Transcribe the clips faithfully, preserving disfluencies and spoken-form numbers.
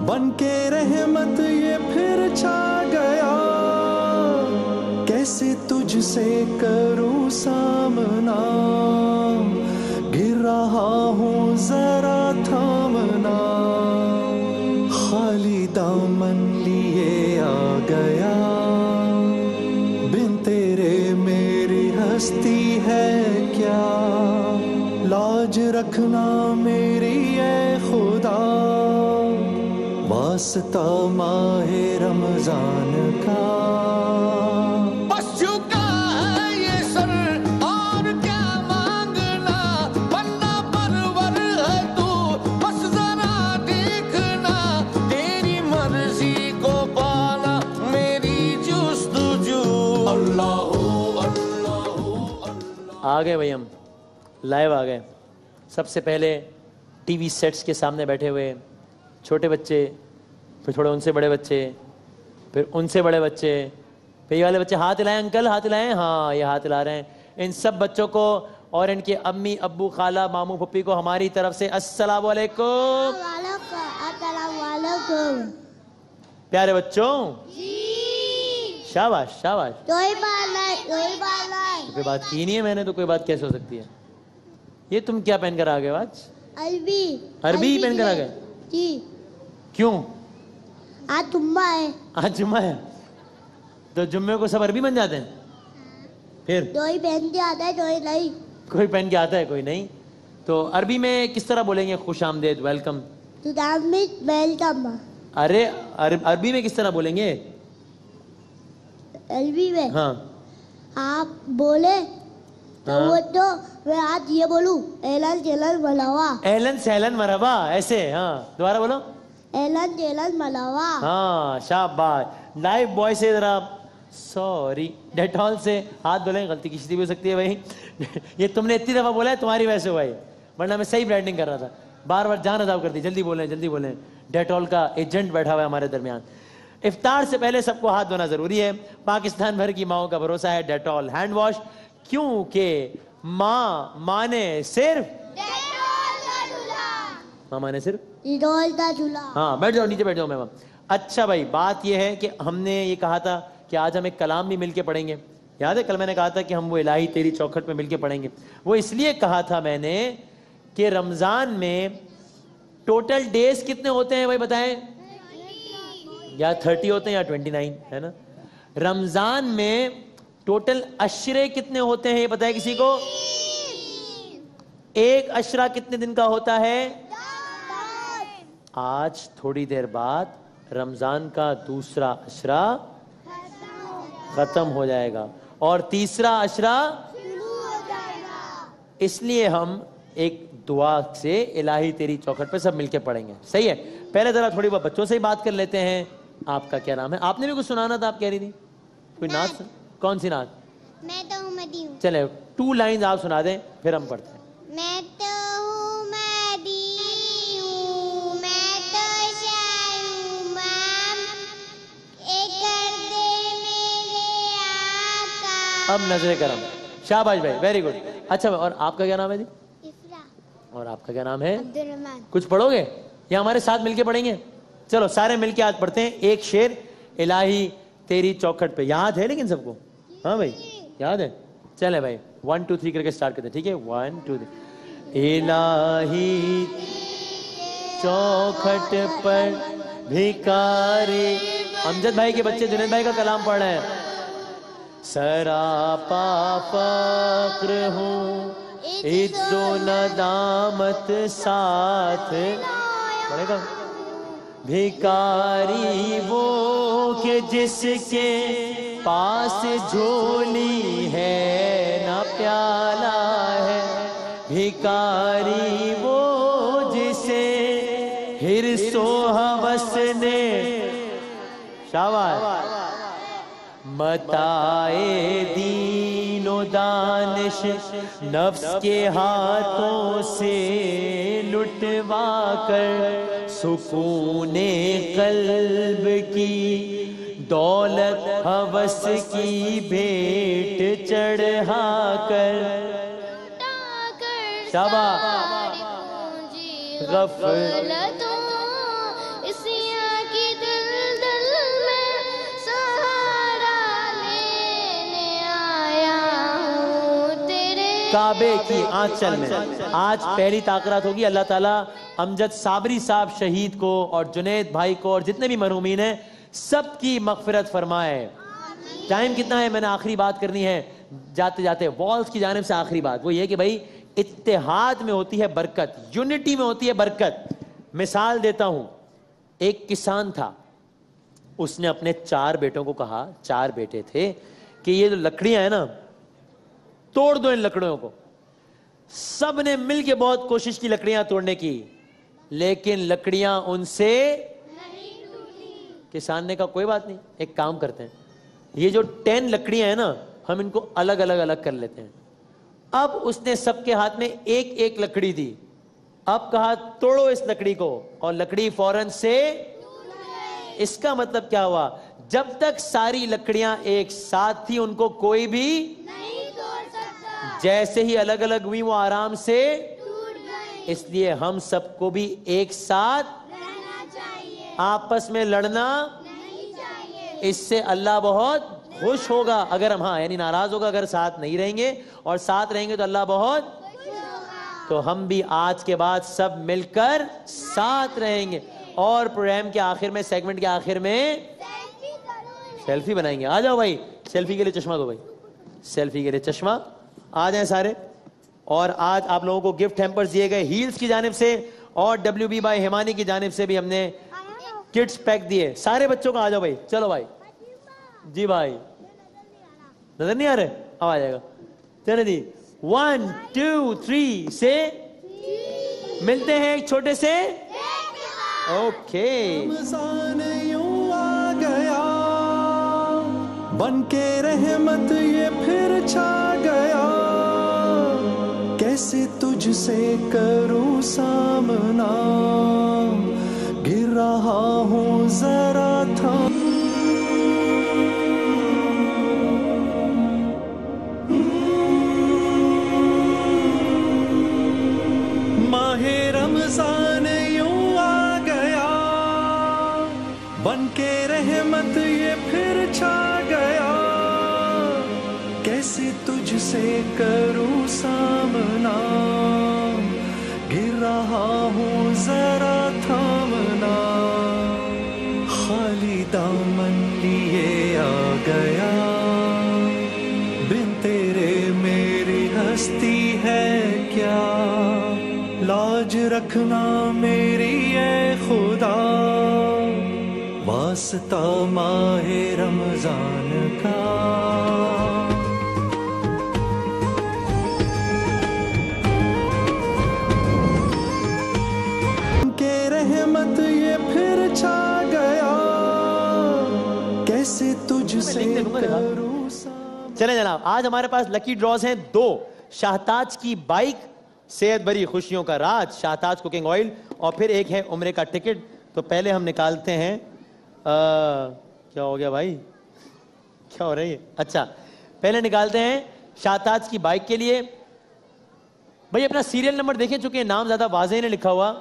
बन के रहमत ये फिर छा गया, कैसे तुझसे करूं सामना, गिर रहा हूँ जरा थामना, खाली दामन लिए आ गया, बिन तेरे मेरी हस्ती है क्या, लाज रखना मेरी ए खुदा, वास्ता माहे रमजान का। बस झुका है ये सर और क्या मांगना, बनना परवर है तू, बस जरा देखना, तेरी मर्जी को पाना मेरी जुस्तजू। अल्लाह अल्लाह। आ गए भाई, हम लाइव आ गए। सबसे पहले टीवी सेट्स के सामने बैठे हुए छोटे बच्चे, फिर थोड़े उनसे बड़े बच्चे, फिर उनसे बड़े बच्चे, फिर ये वाले बच्चे हाथ हिलाएं, अंकल हाथ हिलाएं, हाँ ये हाथ हिला रहे हैं। इन सब बच्चों को और इनके अम्मी अब्बू खाला मामू पप्पी को हमारी तरफ से अस्सलाम वालेकुम। प्यारे बच्चों, शाबाश शाबाश। कोई बात नहीं, कोई बात नहीं। कोई बात की नहीं है मैंने, तो कोई बात कैसे हो सकती है? ये तुम क्या पहन कर आ गए आज? अरबी। अरबी पहन कर आ गए जी। क्यों? आज जुम्मा है। आज जुम्मा है तो जुम्मे को सब अरबी बन जाते हैं? फिर कोई पहन के आता है, कोई नहीं। कोई पहन के आता है, कोई नहीं। तो अरबी में किस तरह बोलेंगे खुश आमदेद, वेलकम? वेलकम। अरे अरबी में किस तरह बोलेंगे? अरबी में हाँ आप बोले तो हाँ। वो तो मैं आज ये बोलूं, एलन जेलन मलावा। एलन सहलन मरहबा, ऐसे? हाँ दोबारा बोलो। एलन जेलन मलावा। हाँ शाबाश। लाइव बॉय से जरा सॉरी, डेटॉल से हाथ धोलें, गलती किसी की भी हो सकती है भाई। ये तुमने इतनी दफा बोला है, तुम्हारी वजह से हुआ है, वरना मैं सही ब्रांडिंग कर रहा था। बार बार जान अदाव कर दी, जल्दी बोलें जल्दी बोलें। डेटॉल का एजेंट बैठा हुआ है हमारे दरमियान। इफ्तार से पहले सबको हाथ धोना जरूरी है। पाकिस्तान भर की माओ का भरोसा है डेटॉल हैंड वॉश, क्योंकि माँ माने सिर्फ माँ माने सिर्फ डेटॉल का झूला। हाँ बैठ जाओ, नीचे बैठ जाओ मैम। अच्छा भाई, बात यह है कि हमने ये कहा था कि आज हम एक कलाम भी मिलके पढ़ेंगे। याद है कल मैंने कहा था कि हम वो इलाही तेरी चौखट में मिलके पढ़ेंगे। वो इसलिए कहा था मैंने कि रमजान में टोटल डेज कितने होते हैं भाई बताएं? या थर्टी होते हैं या ट्वेंटी नाइन, है ना? रमजान में टोटल अशरे कितने होते हैं ये बताए किसी को? एक अशरा कितने दिन का होता है? आज थोड़ी देर बाद रमजान का दूसरा अशरा खत्म हो जाएगा और तीसरा अशरा शुरू हो जाएगा। इसलिए हम एक दुआ से इलाही तेरी चौखट पे सब मिलके पढ़ेंगे, सही है? पहले जरा थोड़ी बहुत बच्चों से ही बात कर लेते हैं। आपका क्या नाम है? आपने भी कुछ सुनाना था, आप कह रही थी कोई नात। कौन सी नात? मैं तो उम्मती हूँ। चले टू लाइंस आप सुना दें, फिर हम पढ़ते हैं। मैं तो उम्मती हूँ, मैं तो शायद एक कर दे मेरे आका। अब नजरे करम, शाबाश भाई, वेरी गुड। अच्छा और आपका क्या नाम है जी? इफ्रा। और आपका क्या नाम है? अब्दुर्रहमान। कुछ पढ़ोगे या हमारे साथ मिलके पढ़ेंगे? चलो सारे मिलके आज पढ़ते हैं एक शेर इलाही तेरी चौखट पे। याद है लेकिन सबको? हाँ भाई याद है? चले भाई वन टू थ्री करके स्टार्ट करते हैं, ठीक है? One two three. इलाही चौखट पर भिखारी, अमजद भाई के बच्चे जुनैद भाई का कलाम पढ़ रहे हैं। सरापा फक्र हूँ, इज्जो नदामत साथ पढ़ेगा। भिखारी वो के जिसके पास झोली है ना प्याला है, भिखारी वो जिसे हिर्सो हवस ने शाबाश मताए दीनो दानिश नफ्स के हाथों से लुटवा कर सुकूने कल्ब की दौलत हवस की भेंट चढ़ा कर शाबाश गफलतों काबे की आंचल में। आज पहली ताकरात होगी। अल्लाह ताला अमजद साबरी साहब शहीद को और जुनैद भाई को और जितने भी मरहूमीन हैं सबकी मगफिरत फरमाए। टाइम कितना है? मैंने आखिरी बात करनी है जाते जाते। वॉल्स की जानिब से आखिरी बात वो ये कि भाई इत्तेहाद में होती है बरकत, यूनिटी में होती है बरकत। मिसाल देता हूं, एक किसान था, उसने अपने चार बेटों को कहा, चार बेटे थे, कि ये जो लकड़ियां हैं ना तोड़ दो इन लकड़ियों को। सब ने मिलके बहुत कोशिश की लकड़ियां तोड़ने की, लेकिन लकड़ियां उनसे नहीं टूटी। किसान ने कहा कोई बात नहीं, एक काम करते हैं, ये जो टेन लकड़ियां हैं ना हम इनको अलग अलग अलग कर लेते हैं। अब उसने सबके हाथ में एक एक लकड़ी दी। अब कहा तोड़ो इस लकड़ी को, और लकड़ी फौरन से। इसका मतलब क्या हुआ? जब तक सारी लकड़ियां एक साथ थी उनको कोई भी नहीं तोड़ सकता। जैसे ही अलग अलग हुई वो आराम से टूट गई। इसलिए हम सबको भी एक साथ रहना चाहिए, आपस में लड़ना नहीं चाहिए। इससे अल्लाह बहुत खुश होगा। अगर हम, हाँ यानी नाराज होगा अगर साथ नहीं रहेंगे, और साथ रहेंगे तो अल्लाह बहुत खुश होगा। तो हम भी आज के बाद सब मिलकर साथ रहेंगे। और प्रोग्राम के आखिर में, सेगमेंट के आखिर में सेल्फी बनाएंगे। आ जाओ भाई, सेल्फी के लिए चश्मा दो भाई, सेल्फी के लिए चश्मा। आ जाएं सारे। और आज आप लोगों को गिफ्ट हैम्पर्स दिए गए हील्स की जानिब से, और डब्ल्यू बी बाय हिमानी की जानिब से भी हमने किड्स पैक दिए। सारे बच्चों को आ जाओ भाई, चलो भाई जी। भाई नजर नहीं आ रहे? अब आ जाएगा। चलो जी, वन टू थ्री से मिलते हैं एक छोटे से। ओके। रमजान यूं आ गया, बन के रहमत ये फिर छा गया। कैसे तुझसे करूं सामना, गिर रहा हूं जरा था। माहे रमजान यूं आ गया, बन के रहमत ये फिर छा गया। कैसे तुझसे करूं सामना, गिर रहा हूं जरा थामना। खाली दामन लिए आ गया, बिन तेरे मेरी हस्ती है क्या। लाज रखना मेरी ए खुदा, वास्ता माहे रमजान का। के रहमत ये फिर छा गया, कैसे तुझसे करूं। चले जनाब, आज हमारे पास लकी ड्रॉज हैं दो। शाहताज की बाइक, सेहत भरी खुशियों का राज, शाहताज कुकिंग ऑयल, और फिर एक है उम्रे का टिकट। तो पहले हम निकालते हैं, आ, क्या हो गया भाई, क्या हो रही है? अच्छा, पहले निकालते हैं शाहताज की बाइक के लिए। भाई अपना सीरियल नंबर देखें, चूंकि नाम ज्यादा वाज़ेह ने लिखा हुआ,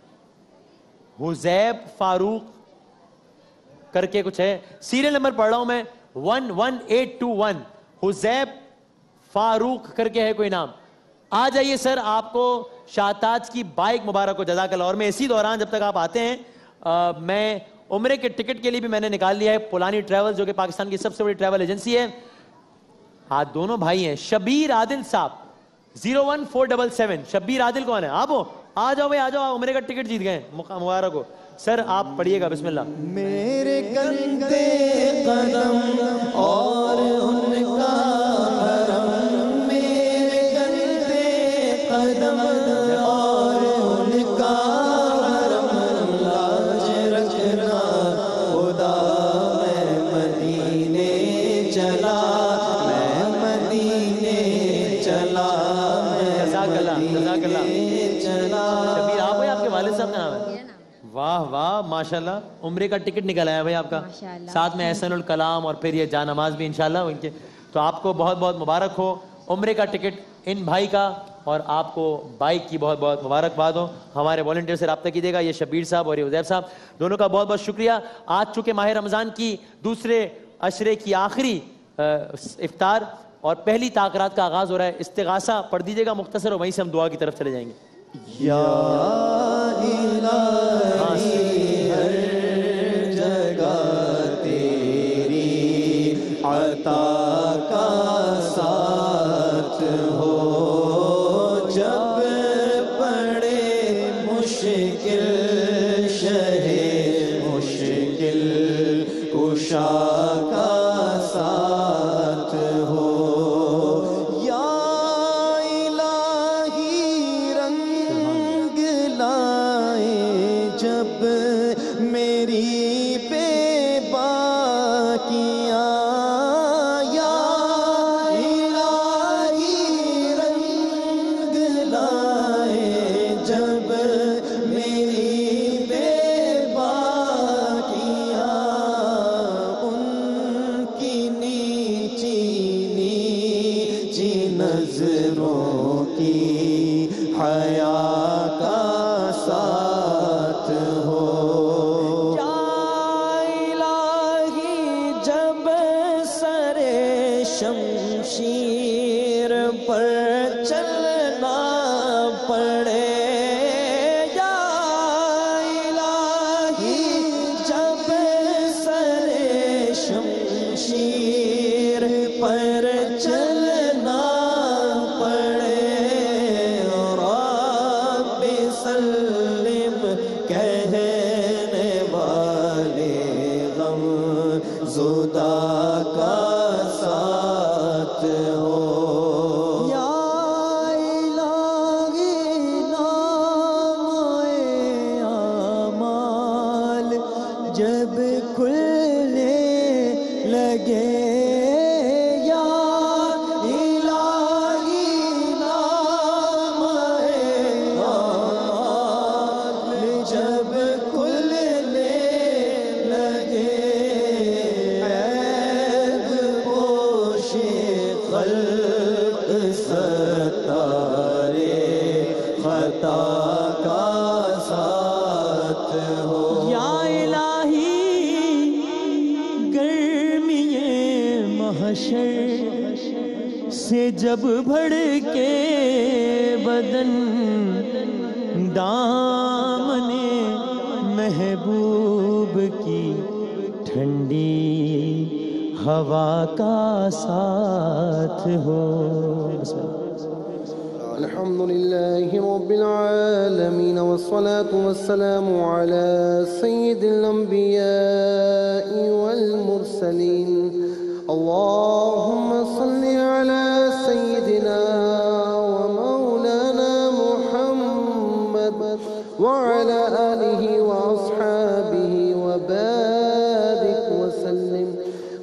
हुजैब फारूक करके कुछ है। सीरियल नंबर पढ़ रहा हूं मैं, one one eight two one. Huzaib Farooq करके है कोई नाम। आ जाइए सर, आपको शाहताज की बाइक मुबारक हो, जज़ाकल्लाह। और मैं इसी दौरान जब तक आप आते हैं, आ, मैं उम्रे के टिकट के लिए भी मैंने निकाल लिया है पुलानी ट्रैवल, जो कि पाकिस्तान की सबसे बड़ी ट्रैवल एजेंसी है। हाँ, दोनों भाई हैं, शबीर आदिल साहब, zero one four double seven. Shabir Adil कौन है? आप हो? आ जाओ भाई, आ जाओ, उम्रे का टिकट जीत गए, मुबारक हो। सर आप पढ़िएगा, बिस्मिल्लाह। मेरे करते कदम और उनका हरम, मेरे करते कदम और उनका हरम। लाज रखना खुदा, मैं मदीने चला, मैं मदीने चला, मैं मदीने चला। शबीर आप हो या आपके वालिद साहब का नाम है? वाह वाह, माशाल्लाह, उम्रे का टिकट निकल आया भाई आपका, साथ में एहसनुल कलाम और फिर ये जा नमाज भी इंशाल्लाह उनके। तो आपको बहुत बहुत मुबारक हो उम्रे का टिकट इन भाई का, और आपको बाइक की बहुत बहुत मुबारकबाद हो। हमारे वॉलंटियर से रब्ता कीजिएगा, ये शबीर साहब और ये उदैब साहब, दोनों का बहुत बहुत शुक्रिया। आज चूँकि माह रमज़ान की दूसरे अशरे की आखिरी इफ्तार, اور پہلی تاکرات کا آغاز ہو رہا ہے. استغاثہ پڑھ دیجیے گا مختصر، اور وہیں سے ہم دعا کی طرف چلے جائیں گے. یا الہی ہر جگہ تیری عطا کا ساتھ ہو، جب پڑے مشکل شہ مشکل کشا کا ساتھ ہو. یا الہی رنگ لائے جب میری بے باکیاں، یا الہی رنگ لائے جب میری بے باکیاں، ان کی نیچی نیچی نظروں کی حیا کا ساتھ ہو. جب سر شمشیر پر چلنا پڑے، یا الہی جب سر شمشیر پر چلنا پڑے، رب سلم کہنے والے غم زدہ کا ساتھ ہو. یا الہی نامۂ اعمال جب کھلنے لگے، یا الہی نامۂ اعمال جب کھلنے لگے، عیب پوش خلق ستارے خطا کا ساتھ ہو. یا الہی گرمی محشر سے جب بڑھ کے بدن دامن محبوب کی ٹھنڈی ہوا کا ساتھ ہو. الحمد لله رب العالمين، والصلاة والسلام على سيد الأنبياء والمرسلين. اللهم صل على سيدنا ومولانا محمد وعلى آله وأصحابه وبارك وسلم.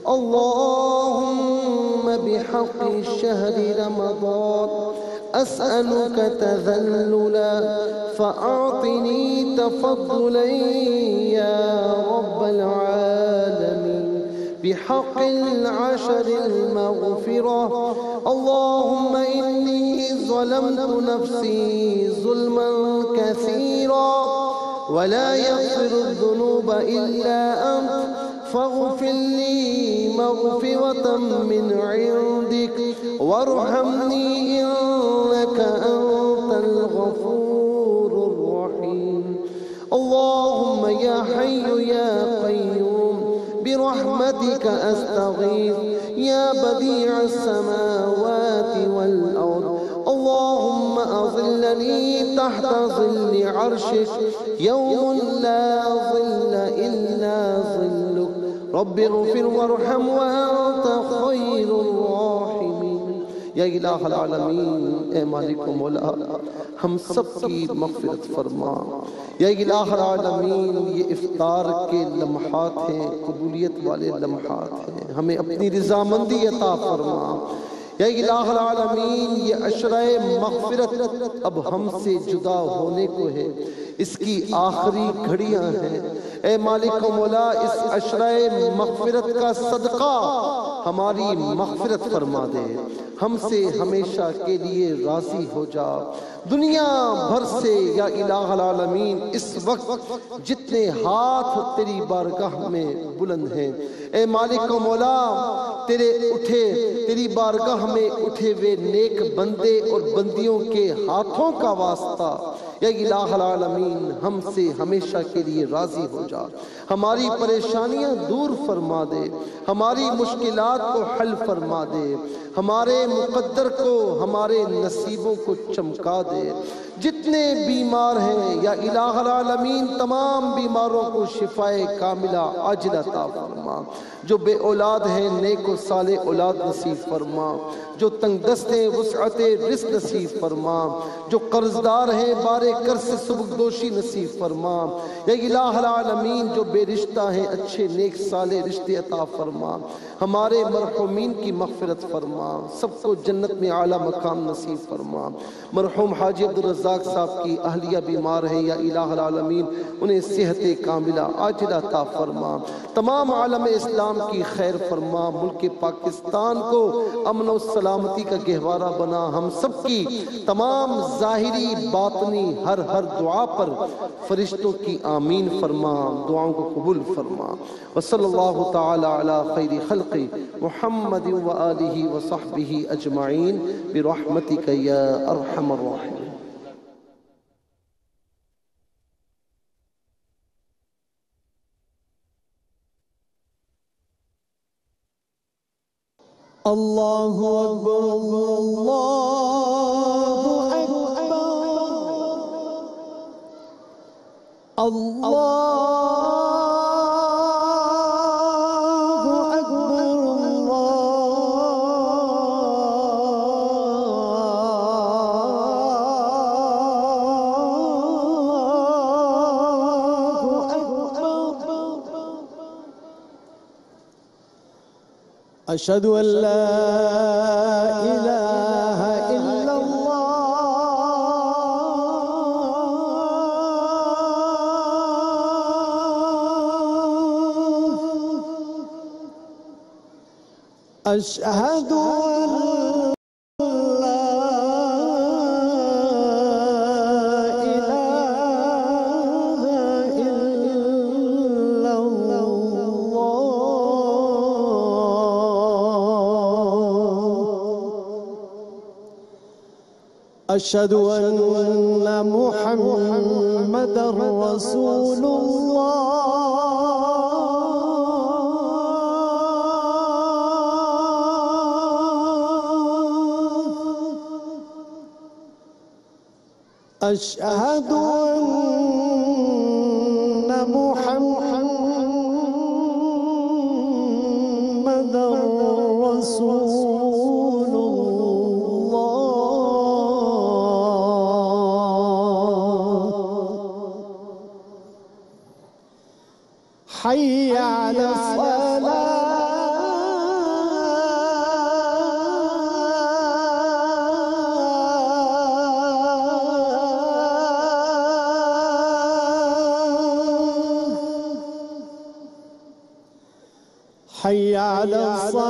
اللهم بحق الشهر رمضان أسألك تذللا فأعطني تفضلا يا رب العالمين. بحق العشر المغفرة اللهم إني ظلمت نفسي ظلما كثيرا ولا يغفر الذنوب إلا أنت فاغفر لي مغفرة من عندك وارحمني إنك أنت الغفور الرحيم. اللهم يا حي يا قيوم برحمتك أستغيث يا بديع السماوات والأرض. اللهم أظلني تحت ظل عرشك يوم لا ظل إلا ظلك. رب اغفر وارحم وأنت خير الراحمين. یا الہ العالمین، اے مالک و مولا ہم سب کی مغفرت فرما. یا الہ العالمین، یہ افطار کے لمحات ہیں، قبولیت والے لمحات ہیں، ہمیں اپنی رضامندی عطا فرما. یا الہ العالمین، یہ عشرہ مغفرت اب ہم سے جدا ہونے کو ہے، اس کی آخری گھڑیاں ہیں. اے مالک و مولا، اس عشرہ مغفرت کا صدقہ ہماری مغفرت فرما دے، ہم سے ہمیشہ کے لیے راضی ہو جا۔ دنیا بھر سے یا الہ العالمین اس وقت جتنے ہاتھ تیری بارگاہ میں بلند ہیں، اے مالک و مولا، تیرے اٹھے تیری بارگاہ میں اٹھے ہوئے نیک بندے اور بندیوں کے ہاتھوں کا واسطہ یا الہ العالمین ہم سے ہمیشہ کے لیے راضی ہو جا، ہماری پریشانیاں دور فرما دے، ہماری مشکلات کو حل فرما دے، ہمارے مقدر کو ہمارے نصیبوں کو چمکا دے۔ جتنے بیمار ہیں یا الہ العالمین تمام بیماروں کو شفائے کاملہ عاجلہ عطا فرما، جو بے اولاد ہیں نیک و صالح اولاد نصیب فرما، جو تنگ دست ہیں وسعت رزق نصیب فرما، جو قرضدار ہیں بار قرض سے سبکدوشی نصیب فرما، یا الہ العالمین جو بے رشتہ ہیں اچھے نیک صالح رشتے عطا فرما، ہمارے مرحومین کی مغفرت فرما، سب کو جنت میں اعلیٰ مقام نصیب فرما۔ مرحوم حاجی عبدالرزاق صاحب کی اہلیہ بیمار ہیں یا الہ العالمین انہیں صحت کاملہ عاجلہ عطا فرما، تمام عالم اسلام کی خیر فرما، ملک پاکستان کو امن و سلامتی کا گہوارہ بنا، ہم سب کی تمام ظاہری باطنی ہر ہر دعا پر فرشتوں کی آمین فرما، دعاؤں کو قبول فرما۔ وصلی اللہ تعالی علی خیر خلق محمد وآلہ وصحبہ اجمعین برحمتک یا ارحم الراحمین۔ اللہ اکبر اللہ اکبر اللہ أشهد أن لا إله إلا الله أشهد أن لا إله إلا أشهد أن محمدًا رسول الله أشهد أن محمدًا رسول حي على الصلاة حي على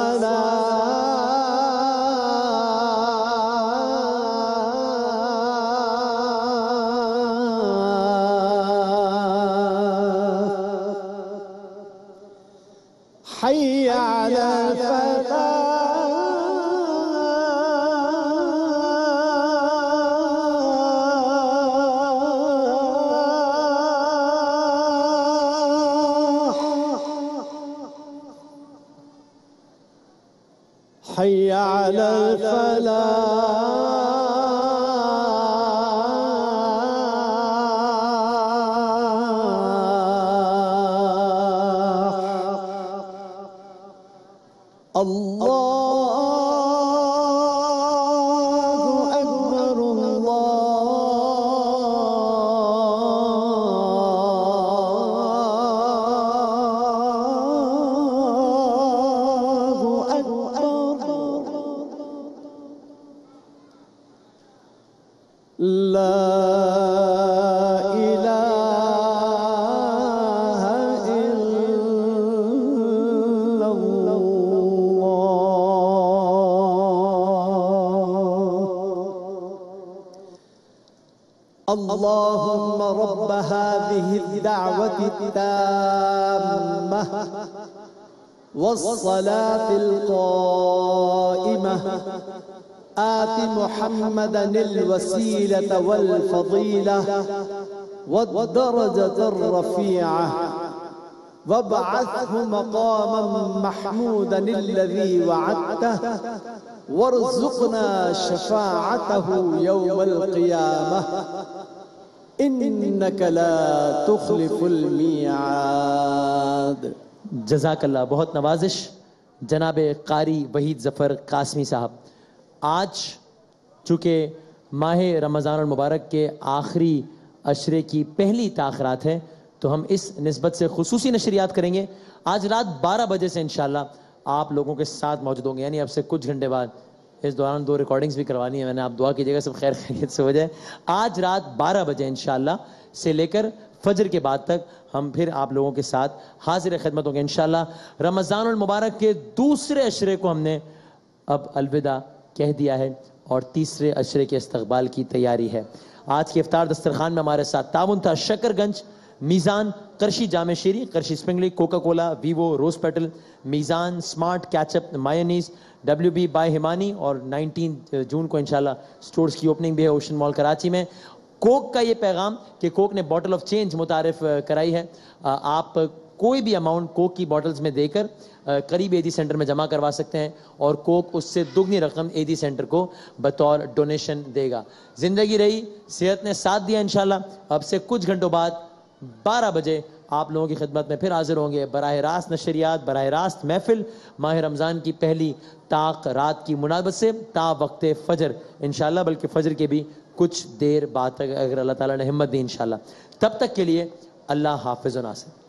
حي على الفلاح حي على الفلاح الله أكبر الله أكبر لا إله إلا الله اللهم رب هذه الدعوة التامة والصلاة القائمة آت محمدا الوسيلة والفضيلة والدرجة الرفيعة وابعثه مقاما محمودا الذي وعدته وارزقنا شفاعته يوم القيامة إنك لا تخلف الميعاد. جزاک اللہ. بہت نوازش جناب قاری وحید ظفر قاسمی صاحب. آج چونکہ ماہ رمضان المبارک کے آخری عشرے کی پہلی تاخیرات ہے تو ہم اس نسبت سے خصوصی نشریات کریں گے. آج رات بارہ بجے سے انشاءاللہ آپ لوگوں کے ساتھ موجود ہوں گے، یعنی اب سے کچھ گھنٹے بعد. اس دوران دو ریکارڈنگز بھی کروانی ہے میں نے، آپ دعا کیجیے گا سب خیر خیریت سے ہو جائے. آج رات بارہ بجے انشاءاللہ سے لے کر فجر کے بعد تک ہم پھر آپ لوگوں کے ساتھ حاضر خدمت ہوں گے انشاءاللہ. رمضان المبارک کے دوسرے عشرے کو ہم نے اب الوداع کہہ دیا ہے اور تیسرے عشرے کے استقبال کی تیاری ہے. آج کے افطار دسترخوان میں ہمارے ساتھ تعاون تھا شکر گنج، میزان، کرشی جامع شیری، کرشی سپرنگ لیگ، coca cola, vivo, rose petal, Mezan, smart, ketchup, mayonnaise, W B by Hemani, اور نائنٹین جون کو انشاءاللہ سٹورز کی اوپننگ بھی ہے اوشن مال کراچی میں. کوک کا یہ پیغام کہ کوک نے باٹل آف چینج متعارف کرائی ہے. آپ کوئی بھی اماؤنٹ کوک کی باٹلز میں دے کر قریب ایدی سینٹر میں جمع کروا سکتے ہیں اور کوک اس سے دگنی رقم ایدی سینٹر کو بطور ڈونیشن دے گا. زندگی رہی، صحت نے ساتھ دیا. انشاءاللہ اب سے کچھ گھنٹوں بعد بارہ بجے آپ لوگوں کی خدمت میں پھر حاضر ہوں گے. براہ راست نشریات، براہ راست محفل، ماہ رمضان کی پہلی طاق رات کی مناسبت سے تا وقت فجر انشاءاللہ، بلکہ فجر کے بھی کچھ دیر بعد تک اگر اللہ تعالیٰ نے ہمت دی انشاءاللہ. تب تک کے لیے اللہ حافظ و ناصر.